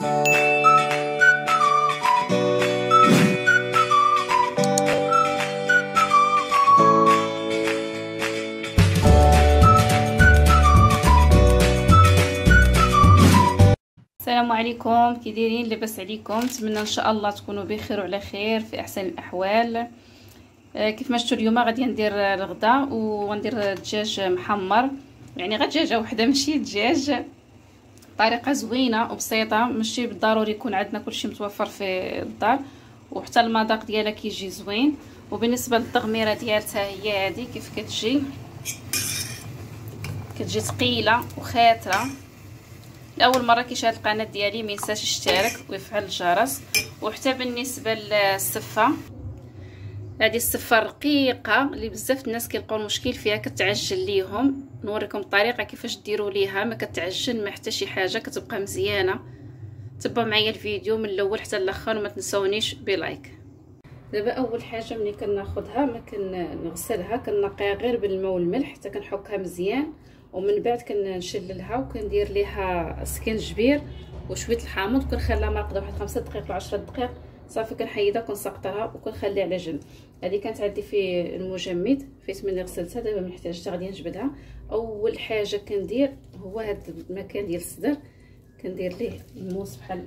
السلام عليكم، كي دايرين؟ لاباس عليكم؟ نتمنى ان شاء الله تكونوا بخير وعلى خير في احسن الاحوال. كيف ما شفتوا اليوم غادي ندير الغداء وغندير دجاج محمر، يعني غير دجاجه وحده ماشي دجاج. طريقه زوينه وبسيطه، ماشي بالضروري يكون عندنا كلشي متوفر في الدار، وحتى المذاق ديالها كيجي زوين. وبالنسبه للتغميره ديالتها هي هذه كيف كتجي ثقيله وخاتره. اول مره كيشاهد القناه ديالي ما ينساش يشترك ويفعل الجرس. وحتى بالنسبه للسفه، هذه السفه الرقيقه اللي بزاف الناس كيلقاو المشكل فيها، كتعجل ليهم. نوريكم الطريقه كيفاش ديروا ليها، ما كتعجل ما حتى شي حاجه، كتبقى مزيانه. تبعوا معايا الفيديو من الاول حتى الاخر وما تنسونيش بلايك. دابا اول حاجه ملي كناخذها ما كنغسلها، كنقيها غير بالماء والملح حتى كنحكها مزيان، ومن بعد كنشللها وكندير ليها سكنجبير وشويه الحامض، وكنخليها مرقده واحد 5 دقائق ل 10 دقائق. صافي كنحيدها وكنسقطها وكنخليها على جنب. هذه كانت عندي في المجمد فايت مني غسلتها، دابا ما محتاجتها غادي نجبدها. اول حاجه كندير هو هذا المكان ديال الصدر، كندير ليه الموس بحال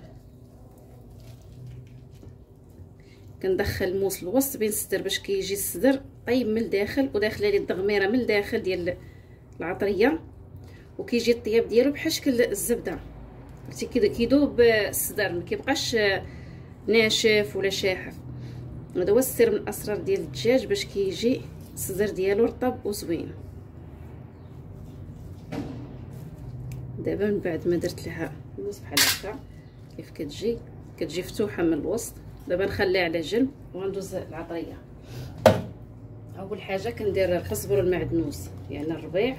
كندخل الموس الوسط بين الصدر باش كيجي الصدر طيب من الداخل، وداخله ليه التغميره من الداخل ديال العطريه، وكيجي الطياب ديالو بحال شكل الزبده. عرفتي كيذوب الصدر، ما كيبقاش ناشف ولا شاحف. هذا هو السر من الاسرار ديال الدجاج باش كيجي الصدر ديالو رطب وزوين. دابا من بعد ما درت لها الموس بحال هكا كيف كتجي مفتوحه من الوسط، دابا نخليها على جنب وغندوز العطريه. اول حاجه كندير القزبر والمعدنوس، يعني الربيع.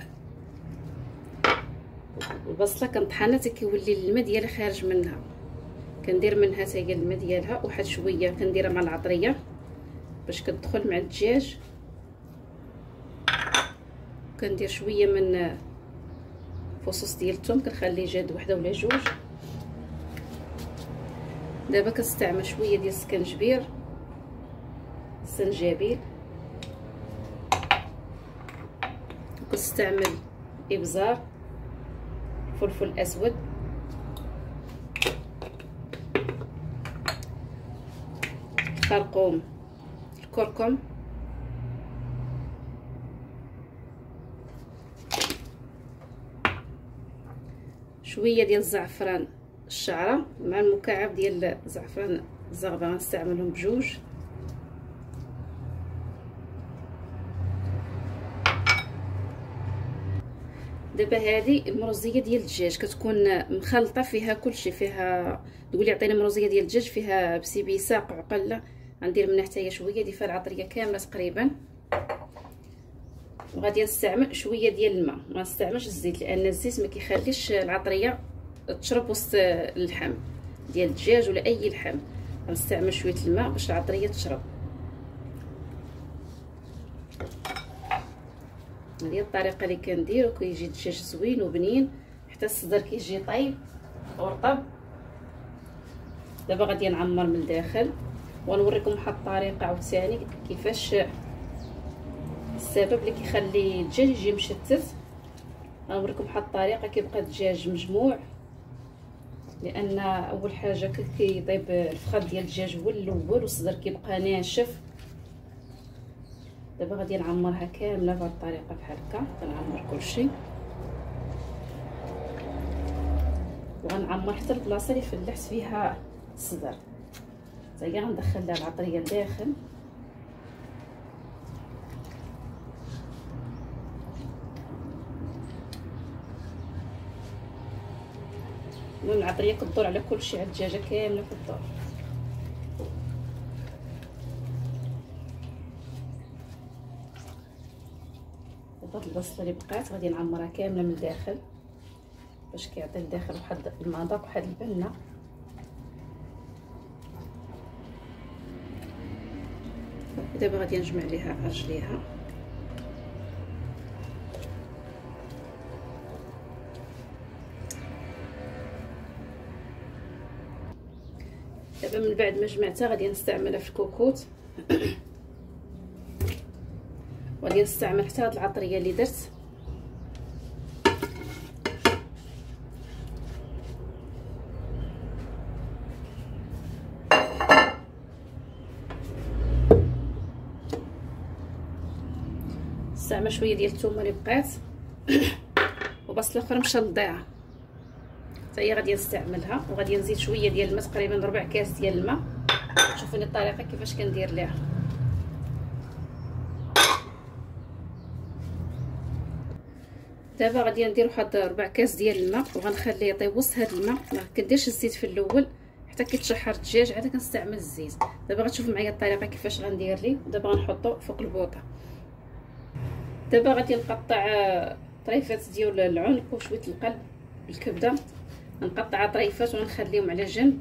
البصله كنطحنها حتى كيولي الماء ديالها خارج منها، كندير منها حتى هي الماء ديالها، وواحد شويه كنديرها مع العطريه باش كتدخل مع الدجاج. كندير شويه من فصوص ديال الثوم، كنخليه جاد وحده ولا جوج. دابا كنستعمل شويه ديال السكنجبير، السنجابيل، وكنستعمل ابزار، فلفل اسود، الخرقوم، الكركم، شويه ديال الزعفران الشعره مع المكعب ديال الزعفران الزغبه، غنستعملهم بجوج. دابا هذه المروزيه ديال الدجاج كتكون مخلطه فيها كلشي، فيها تقولي عطيني مروزيه ديال الدجاج فيها بسيبيسه قعقله، غندير منها حتى هي شويه ديال العطريه كامله تقريبا. وغادي نستعمل شويه ديال الماء، ما نستعملش الزيت لان الزيت ما كيخليش العطريه تشرب وسط اللحم ديال الدجاج ولا اي لحم. غنستعمل شويه الماء باش العطريه تشرب. هذه الطريقه اللي كندير، وكيجي الدجاج زوين وبنين حتى الصدر كيجي طيب ورطب. دابا غادي نعمر من الداخل ونوريكم واحد الطريقه عاوتاني كيفاش السبب اللي كيخلي الدجاج يجي مشتت. غنوريكم واحد الطريقه كيبقى الدجاج مجموع، لان اول حاجه كيطيب الفخذ ديال الدجاج هو الاول والصدر كيبقى ناشف. دابا غادي نعمرها كامله بهذه الطريقه بحال هكا، كنعمر كلشي وغنعمر حتى البلاصه اللي فلحت فيها الصدر، حتى هي غندخل لها العطريه لداخل. المهم العطريه كدور على كلشي، على الدجاجه كامله كدور. هاد البصله اللي بقات غادي نعمرها كامله من الداخل باش كيعطي لداخل واحد المذاق واحد البنه. دابا غادي نجمع ليها رجليها. دابا من بعد ما جمعتها غادي نستعملها في الكوكوت وغادي نستعمل حتى هاد العطريه اللي درت. نستعمل شويه ديال الثومه اللي بقات وبصله اخرى مشى للضيعه حتى هي غادي نستعملها، وغادي نزيد شويه ديال الماء، تقريبا ربع كاس ديال الماء. شوفوني الطريقه كيفاش كندير ليها. دابا غادي ندير واحد ربع كاس ديال الماء وغنخليه يطيب وسط هذا الماء. ما كنديرش الزيت في الاول حتى كيتشحر الدجاج عاد كنستعمل الزيت. دابا غتشوفوا معايا الطريقه كيفاش غندير ليه. ودابا غنحطو فوق البوطه. دابا غادي نقطع طريفات ديال العنق وشويه القلب بالكبده، نقطع طريفات ونخليهم على جنب.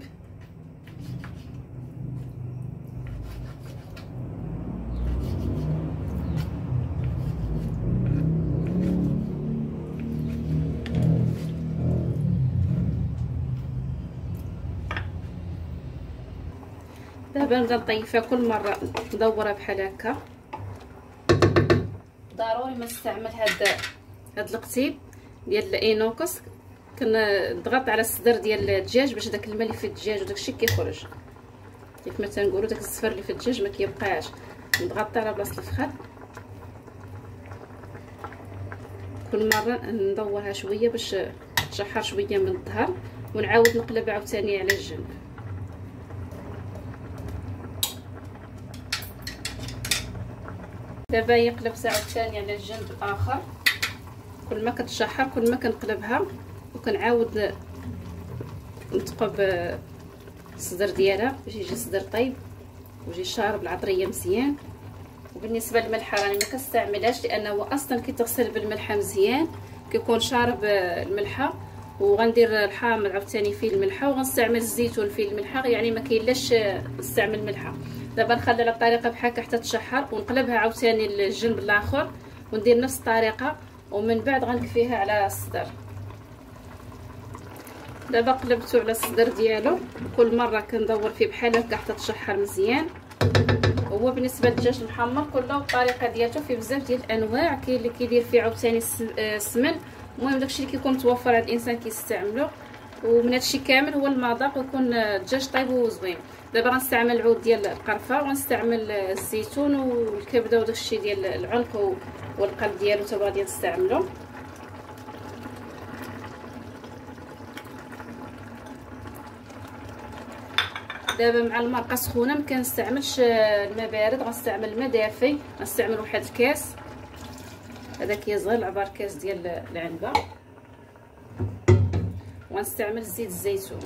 دابا نبدا نطيفها كل مره ندورها بحال هكا. ضروري ما نستعمل هاد القتيب ديال الاينوكس، كنضغط على الصدر ديال الدجاج باش داك الماء اللي في الدجاج وداكشي كيخرج. كيف ما تنقولوا داك الزفر اللي في الدجاج ما كيبقاش. نضغط على بلاصه الفخذ كل مره ندورها شويه باش تشحر شويه من الظهر، ونعاود نقلب عاوتاني على الجنب. دابا يقلب ساعه ثانيه على الجنب الاخر. كل ما كتشحر كل ما كنقلبها وكنعاود نثقب الصدر ديالها باش يجي الصدر طيب ويجي شارب العطريه مزيان. وبالنسبه للملحه راني ما كنستعملهاش لانه اصلا كيتغسل بالملحه مزيان، كيكون شارب الملحه. وغندير الحامض عاوتاني فيه الملحه، وغنستعمل الزيتون فيه الملحه، يعني ما كاينلاش نستعمل الملحه. دابا نخلي على الطريقه بحال هكا حتى تشحر ونقلبها عاوتاني للجنب الاخر وندير نفس الطريقه، ومن بعد غنكفيها على الصدر. دابا قلبته على الصدر ديالو، كل مره كندور فيه بحال هكا حتى تشحر مزيان. هو بالنسبه للدجاج المحمر كله الطريقه ديالته فيه بزاف ديال الانواع، كاين اللي كيدير فيه عاوتاني السمن. المهم داكشي اللي كيكون متوفر عند الانسان كيستعملو، ومن هادشي كامل هو المذاق ويكون الدجاج طيب وزوين. دابا غنستعمل العود ديال القرفه، وغنستعمل الزيتون والكبده وداكشي ديال العنق والقلب ديالو حتى غادي نستعملو. دابا مع المرقه سخونه ما كنستعملش الماء بارد، غنستعمل الماء دافي. غنستعمل واحد الكاس، هذا كيصغر العبار كاس ديال العنبه، وغنستعمل زيت الزيتون.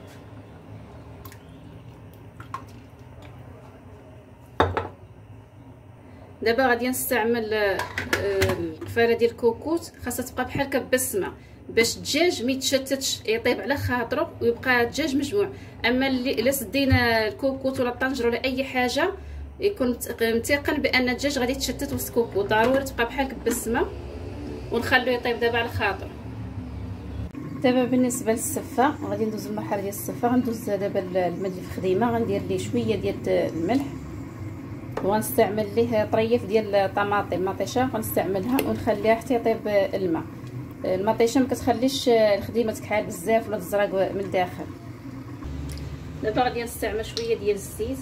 دابا غادي نستعمل الكفاره ديال الكوكوت، خاصها تبقى بحال هكا بالسمه باش الدجاج ما يتشتتش، يطيب على خاطره ويبقى الدجاج مجموع. اما الا سدينا الكوكوت ولا الطنجره ولا اي حاجه يكون متيقن بان الدجاج غادي يتشتت وسط الكوكوت. ضروري تبقى بحال هكا بالسمه ونخلوه يطيب دابا على خاطر. دابا بالنسبه للسفه غادي ندوز المرحله ديال السفه. غندوز دابا الماء اللي في الخديمه، غندير ليه شويه ديال الملح، وغنستعمل ليه طريف ديال الطماطم مطيشه غنستعملها ونخليها حتى يطيب الماء. المطيشه ما كتخليش الخديمه تكحل بزاف ولا تزرق من الداخل. دابا غادي نستعمل شويه ديال الزيت،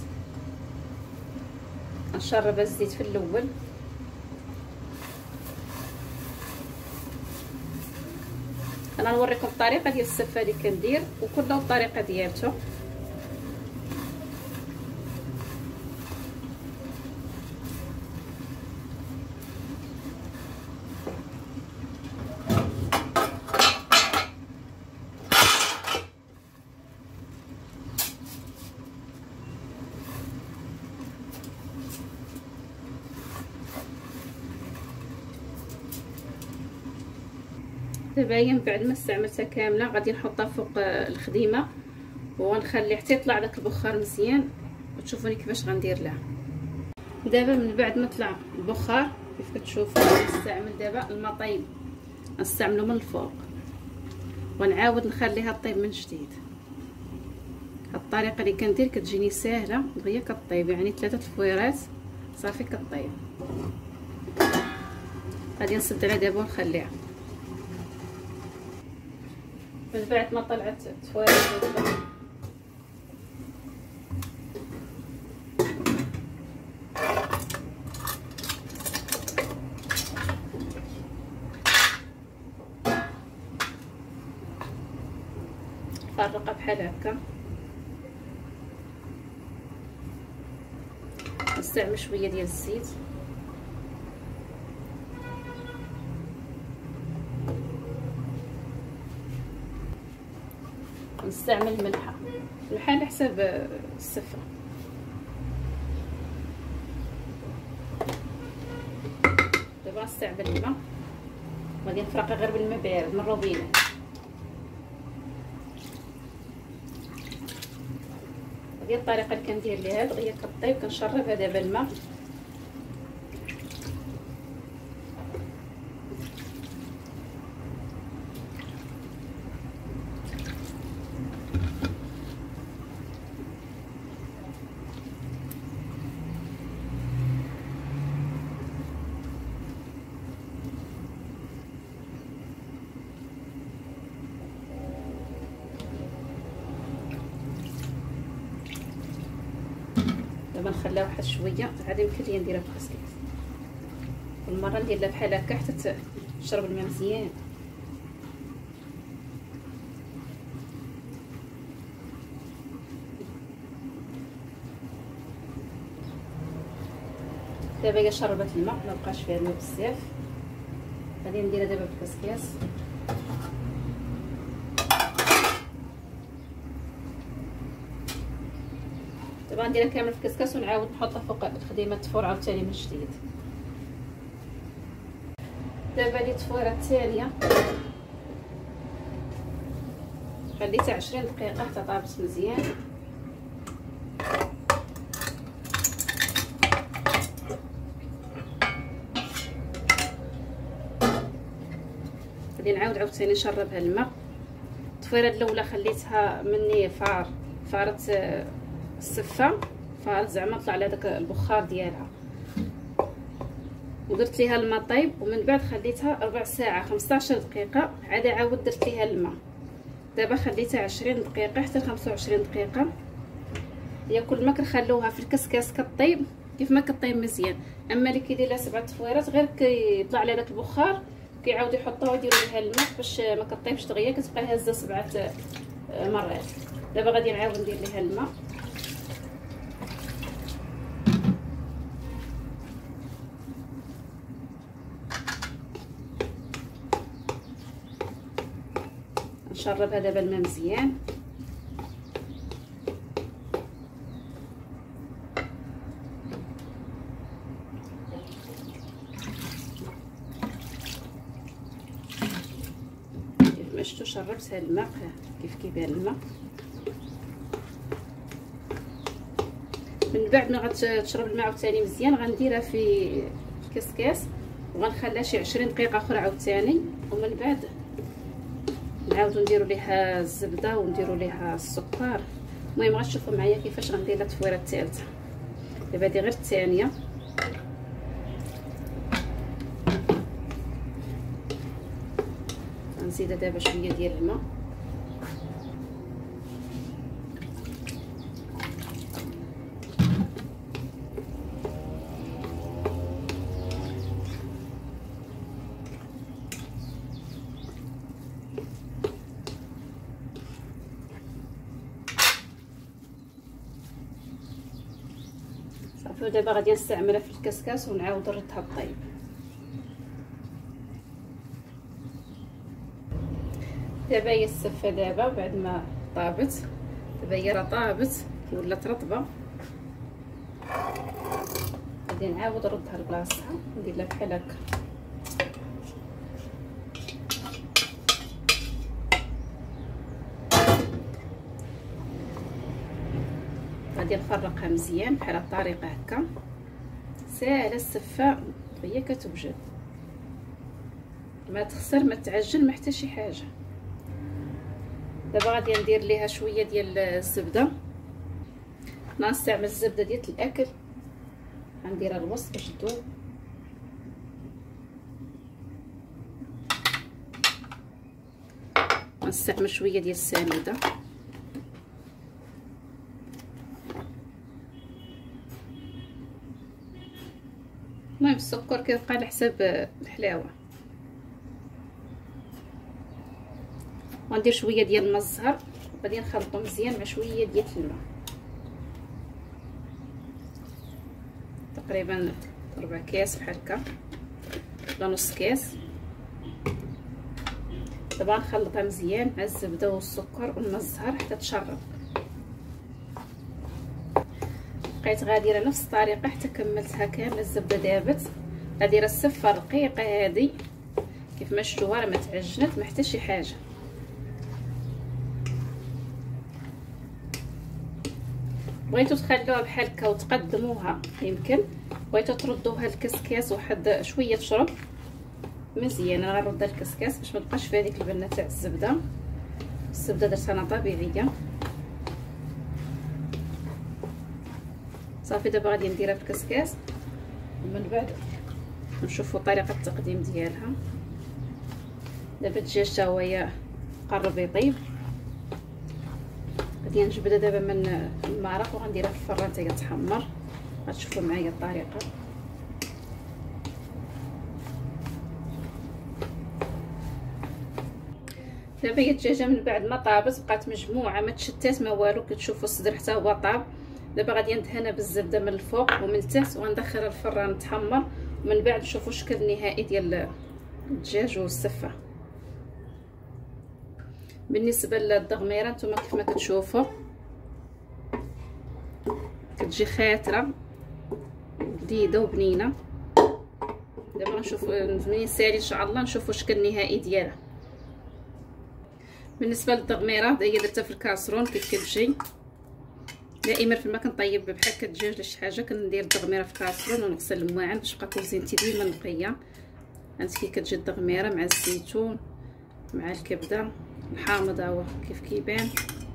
نشرب الزيت في الاول. انا نوريكم الطريقه ديال السفه اللي كندير وكل الطريقه ديالته. دابا هي من بعد ما استعملتها كامله غادي نحطها فوق الخديمه وغنخلي حتى يطلع داك البخار مزيان، وتشوفوني كيفاش غندير لها. دابا من بعد ما طلع البخار كيف كتشوفوا غنستعمل دابا الماء طيب، غنستعملو من الفوق ونعاود نخليها طيب من جديد. الطريقه اللي كندير كتجيني ساهله دغيا كطيب، يعني 3 الفويرات صافي كطيب. غادي نسد عليها دابا ونخليها. من بعد ما طلعت التفويرات فرقها بحال هكا. نستعمل شويه ديال الزيت، نستعمل الملحه على حساب السفه. دابا نستعمل الماء، غادي نفرقها غير بالماء بارد من الروبينه. هذه الطريقه اللي كندير ليها دغيا كطيب. كنشربها دابا الماء، دابا نخليها واحد شويه. عاد يمكن لي نديرها في الكسكيس، كل مره ندير لها بحال هكا حتى تشرب الماء مزيان. دابا هي شربت الماء، ما بقاش فيها الماء بزاف. غادي نديرها دابا في الكسكيس. دابا نديرها كامل في الكسكاس ونعاود نحطها فوق خديمه الفور عاوتاني من جديد. دابا لي التفويره الثانيه خليتها 20 دقيقه حتى طابت مزيان. غادي نعاود عاوتاني نشربها الماء. التفويره الاولى خليتها مني فارت السفه، فارت زعما طلع لها داك البخار ديالها، ودرت ليها الماء طيب. ومن بعد خليتها ربع ساعه 15 دقيقه، عاد عاود درت ليها الماء. دابا خليتها 20 دقيقه حتى 25 دقيقه. هي كل ما كنخلوها في الكسكاس كطيب كيف ما كطيب مزيان. اما اللي كيدير لها 7 تفويرات غير كيطلع لها داك البخار كيعاودوا يحطوها ويديروا لها الماء باش ما كطيبش دغيا، كتبقى هازه 7 مرات. دابا غادي نعاود ندير ليها الماء. نشربها دابا الماء مزيان. كيف ما شفتوا شربتها الماء كيف كيبان الماء. من بعد ما غتشرب الماء عاوتاني مزيان غنديرها في الكسكاس وغنخليها شي 20 دقيقه اخرى عاوتاني. ومن بعد نعاودو نديرو ليها الزبده ونديرو ليها السكر. المهم غتشوفوا معايا كيفاش غندير لها التفويره الثالثه. دابا هادي غير الثانيه. غنزيدها دابا شويه ديال الماء. صافي دابا غادي نستعملها في الكسكاس ونعاود نردها الطيب. دابا هي السفه دابا بعد ما طابت، دابا هي راه طابت ولات رطبه. غادي نعاود نردها لبلاصتها ندير لها بحال هكا. غادي نفرقها مزيان بحال هاد الطريقه هكا. ساهله السفه هي كتوجد، ما تخسر ما تعجن ما حتى شي حاجه. دابا غادي ندير ليها شويه ديال الزبده نستعمل الزبده ديال الاكل، غنديرها الوسط باش تذوب. غنستعمل شويه ديال السميده. المهم السكر كيبقى على حساب الحلاوه. غندير شويه ديال الماء الزهر وغادي نخلطو مزيان مع شويه ديال الماء، تقريبا ربع كاس بحال هكا ولا نص كاس. دابا نخلطها مزيان مع الزبده والسكر والماء الزهر حتى تشرب. بقيت غاديره نفس الطريقه حتى كملتها كامله. الزبده دابت، غاديره السفه الرقيقه هذه كيف ما شفتوها راه ما تعجنت ما حتى شي حاجه. بغيتو تخلوها بحال هكا وتقدموها يمكن، بغيتو تردوها الكسكاس واحد شويه تشرب مزيان. انا غنردها الكسكاس باش ما تبقاش فيها ديك البنه تاع الزبده. الزبده درتها انا طبيعيه صافي. دابا غادي نديرها في الكسكاس ومن بعد نشوفوا طريقه التقديم ديالها. دابا الدجاج تا هو قرب يطيب، غادي نجبدها دابا من المرق وغنديرها في الفران حتى تحمر. غتشوفوا معايا الطريقه. دابا هي الدجاجه من بعد ما طابت بقات مجموعه ما تشتات ما والو، كتشوفوا الصدر حتى هو طاب. دابا غادي ندهنها بالزبده من الفوق ومن التحت وغندخلها الفران تحمر، ومن بعد نشوفوا الشكل النهائي ديال الدجاج والسفه. بالنسبه للدغميره نتوما كيف ما كتشوفوا كتجي خاتره جديده وبنينه. دابا غنشوف منين سالي ان شاء الله نشوفوا الشكل النهائي ديالها. بالنسبه للدغميره هي درتها في الكاسرون كيف كتجي. دائما فيما كنطيب بحال هكا الدجاج ولا شي حاجه كندير الدغميره في الكاسرون ونغسل المواعن باش تبقى كوزينتي ديما نقيه. هانت كي كتجي الدغميره مع الزيتون مع الكبده الحامض هو كيف كيبان.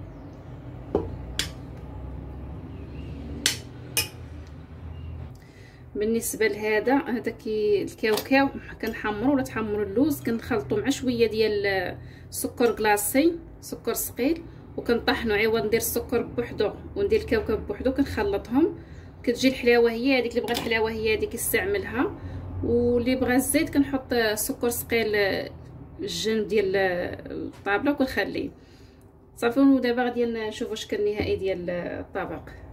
بالنسبه لهذا الكاوكاو كنحمروا ولا تحمروا اللوز كنخلطوا مع شويه ديال سكر كلاصي، سكر ثقيل، وكنطحنوا عوض ندير السكر بوحدو وندير الكاوكاو بوحدو كنخلطهم. كتجي الحلاوه هي هذيك، اللي بغى الحلاوه هي هذيك يستعملها، واللي بغى الزيت كنحط سكر ثقيل الجنب ديال الطابله وكنخليه صافي. ودابا غادي نشوفوا الشكل النهائي ديال الطبق.